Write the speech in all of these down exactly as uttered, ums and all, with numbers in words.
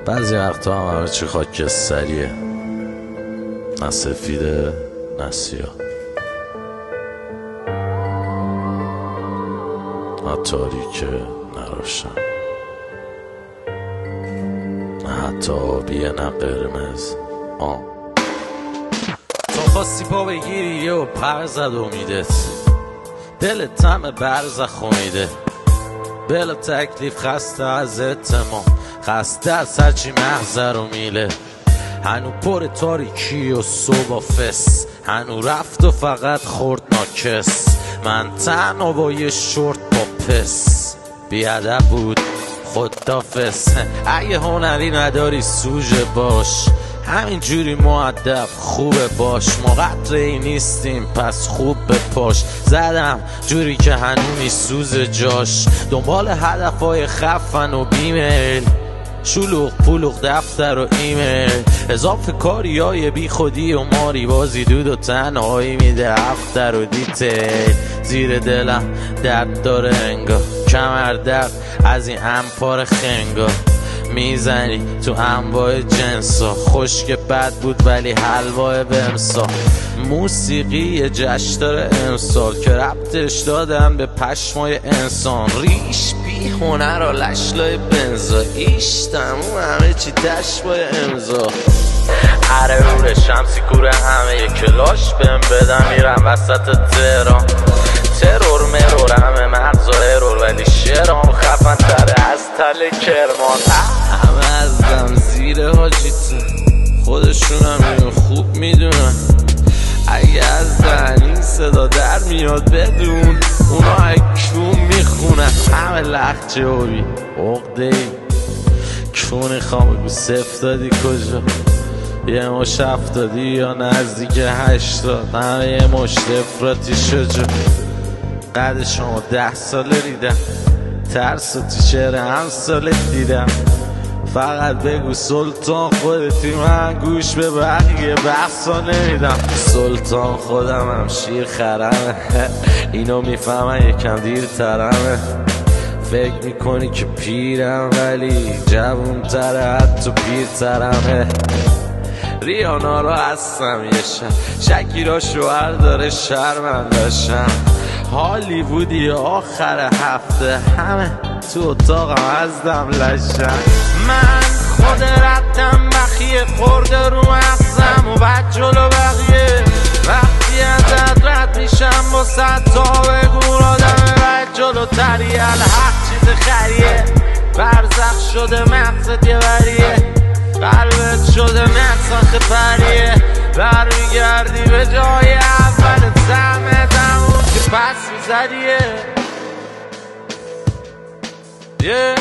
بعضی وقتا هم همه چی خاکستریه، نه سفیده نه سیاه، نه تاریکه نه روشن، نه حتی آبیه نه قرمز. آه تو خواستی پا بگیری و پر زد امیدت، دلت همه برزخ امیده، بلا تکلیف خسته از اتمام، خسته از هرچی محضر و میله. هنو پر تاریکی و صبح فس، هنو رفت و فقط خورد ناکس. من تنها با یه شورت با پس، بیادب بود خدافس. اگه هنری نداری سوژه باش، همین جوری مؤدب خوبه باش. ما قطره نیستیم پس خوب بپاش، زدم جوری که هنونی سوز جاش. دنبال هدفهای خفن و بیمیل، شلوغ پلوغ دفتر و ایمیل، اضافه کاری های بی خودی و ماری بازی، دود و تنهایی میده افتر و دیتیل. زیر دلم درد داره انگار، کمر درد از این امپار خنگا. میزنی تو انواع جنسا، خشک بد بود ولی حلوای بمسا. موسیقی جشندار امسال که ربطش دادم به پشمای انسان. ریش بی هنر و لشلای بنزا، ایش تموم همه چی تشبای امضا. اره روره شمسی کوره همه کلاش بهم بدم، میرم وسط تهران. ترور مرور همه مغز و ارور، ولی شعرام خفن تره از تل کرمان. همه از دم زیر حاجیتون، خودشون هم اینو خوب میدونن. اگه از دهن این صدا در میاد بدون، اونا اکون میخونن. همه لخچه هوی عقده ای کونی خواه بگو صفت دادی کجا، یه مش افتادی یا نزدیک هشتاد. همه یه مشت افراتی شجا، قد شما ده ساله ریدم، ترس و تیشر هم ساله دیدم. فقط بگو سلطان خودتی، من گوش به بقیه بحثا نمیدم. سلطان خودم هم شیر خرمه، اینو میفهمن یکم دیر ترمه. فکر میکنی که پیرم ولی جوون تره، حتی پیر ترمه. ریانا رو هستم یه شب، شکیرا شوهر داره شرمندشم. هالیوودی آخر هفته، همه تو اتاقم از دم لشن. من خود ردم بخیه خورده رو مغزم و بعد جلو بقیه. وقتی ازت رد میشم با صد تا بگو آدم بعد جلو تریه. الحق چیز خریه، برزخ شده مغزت یه وریه، قلبت شده نقصاخ پریه. برمیگردی به جای اول زمت، همون که پس میزدیه. yeah.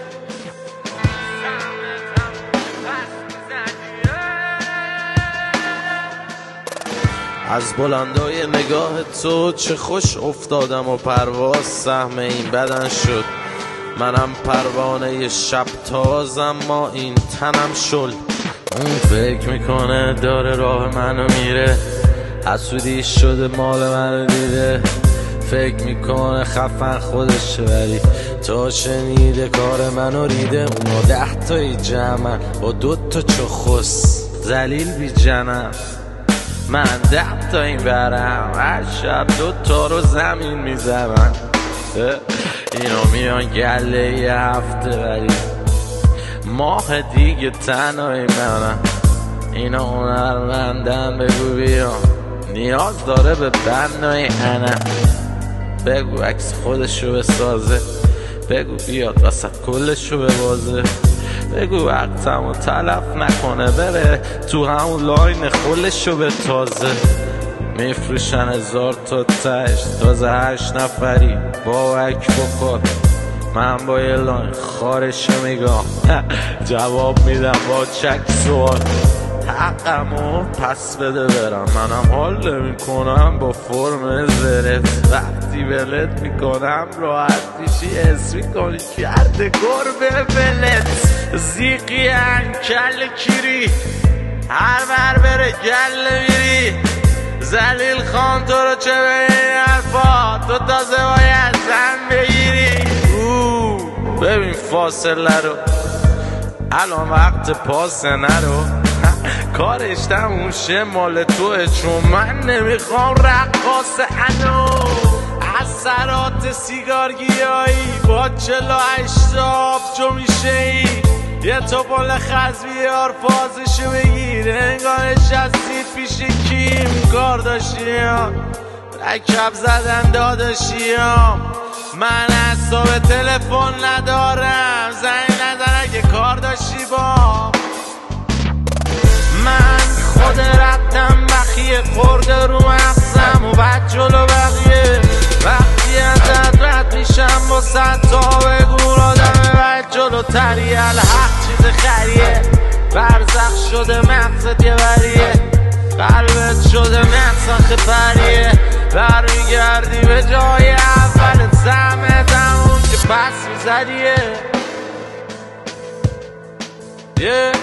از بلندای نگاه تو چه خوش افتادم و پرواز سهم این بدن شد. منم پروانه ی شب تازم، ما این تنم شل. اون فکر میکنه داره راه منو میره، حسودی شده مال منو دیده. فکر میکنه خفن خودشه ولی تا شنیده کار منو ریده. اونا ده تایی جمعن با دوتا چخص زلیل بی جنم، من ده تا این برم هر شب دوتا رو زمین میزنم. اینا میان گله یه هفته ولی ماه دیگه تنهایی منم. اینا هنرمندن بگو بیان، نیاز داره به بنای انم. بگو عکس خودشو بسازه، بگو بیاد وسط کلشو ببازه. بگو وقتمو تلف نکنه بره تو همون لاین خلشو به تازه. میفروشن هزار تا تش، تازه هشت نفری با وک بکن. من با یه لاین خارشو میگم، جواب میدم با چک سوال. حقمو پس بده برم، منم حال نمی کنم با فرم زرت. وقتی ولت میکنم راحت میشی، حس میکنی کرده گربه ولت. زیقی انکل کیری، هر بر بره گل میری. زلیل خان تو رو چه به این حرفا، تو تازه باید زن بگیری. ببین فاصله رو الان وقت پاس نرو کارش تموم شه مال توه، چون من نمیخوام رقاص انو اثرات سیگار گیایی با چلا اشتاف جو میشه ای یه توپال خز بیار فازشو بگیر انگار نشستید پیش کیم کارداشیان رکب زدن داداشیام من حساب تلفن ندارم زنگ نزن اگه کار داشتی با من خود رفتم بخیه خورده رو مغزم و بعد جلو بقیه وقتی ازت رد میشم با صد تا بگو آدم بعد جلو تریه الحق چیز خریه برزخ شده مغزت یه بریه قلبت شده مغزن خپریه برمیگردی به جای اولت زمت همون که پس میزدیه yeah.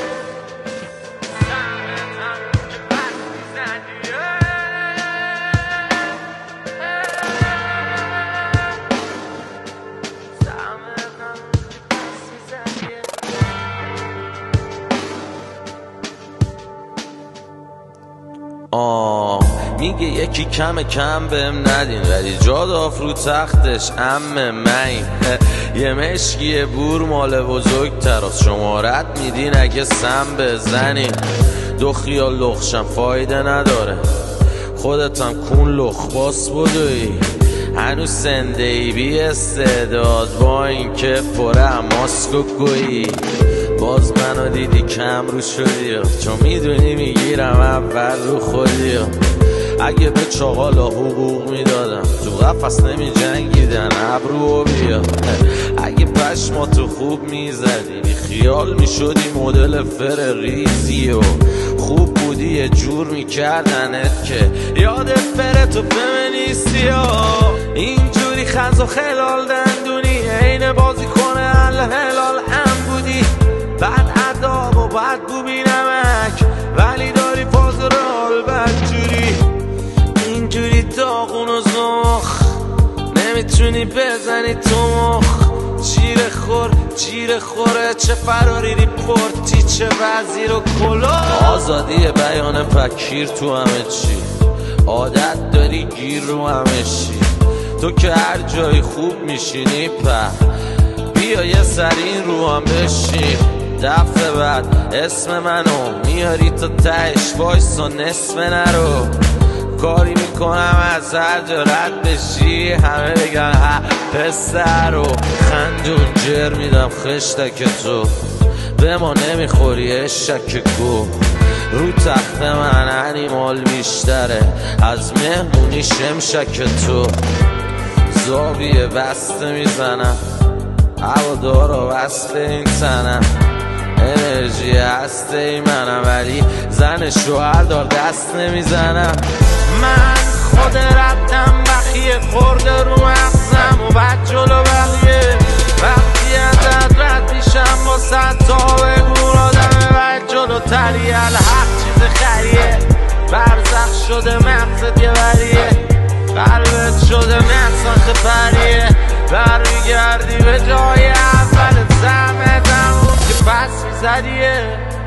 آه میگه یکی کم کم بهم ندین ولی جا داف رو تختش امه من یه مشکی بور مال بزرگ تراست شمارت میدین اگه سم بزنین دو خیال لخشم فایده نداره خودتم کون لخ باس بودوی هنوز سنده ای بی استعداد با این که پره ماسک و گویی باز منو دیدی کم رو شدی چون میدونی میگیرم اول رو خودی اگه به چاقالا حقوق میدادم تو قفص نمی جنگیدن ابرو بیا اگه پشماتو خوب میزدی بی خیال میشدی مدل فر ریزی و خوب بودی یه جور میکردنت که یادت فر تو فمینیستی و اینجوری خز و خلال دندونی عین بازی کنه الهلال هم بودی بعد عذاب و بعد بو بینمک ولی داری فاز رال بدجوری اینجوری داغون و زخ نمیتونی بزنی تو مخ جیر خور جیر خوره چه فراری ریپورتی چه وزیر و کلا آزادی بیان پکیر تو همه چی عادت داری گیر رو همه چی تو که هر جای خوب میشینی په بیا یه سرین رو هم بشین دفعه بعد اسم منو میاری تا تهش وایس و نصف نرو کاری میکنم از هر جا رد بشی همه بگن ها پسر رو خندون جر میدم خشتک تو به ما نمیخوری اشک گو رو تخت من انیمال بیشتره از مهمونی شمشک تو زاویه بسته میزنم هوادارا وصل این تنم انرژی هسته ای منم ولی زن شوهر دار دست نمیزنم من خود رفتم بخیه خورده رو مغزم و بعد جلو بقیه وقتی ازت رد میشم با صد تا بگو آدم بعد جلو تریه الحق چیز خریه برزخ شده مغزت یه بریه قلبت شده مغزن خپریه برمیگردی به جای اولت زمت همون که پس میزدیه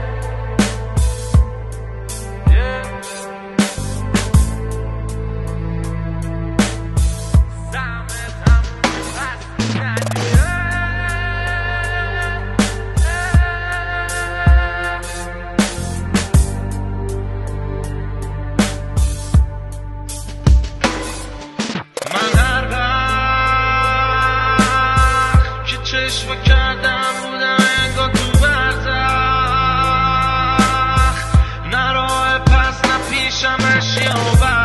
چشم کردم بودم انگار تو برزخ نه راه پس نه پیشم اشیا و